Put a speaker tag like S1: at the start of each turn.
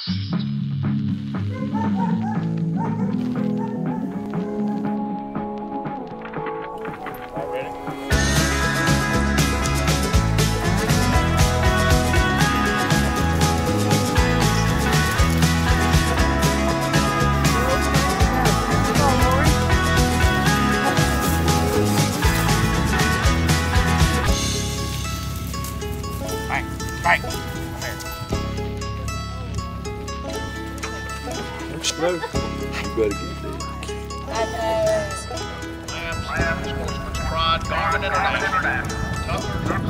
S1: No, you better get there.
S2: Ames, Sportsman's Pride, Garmin International, Tucker.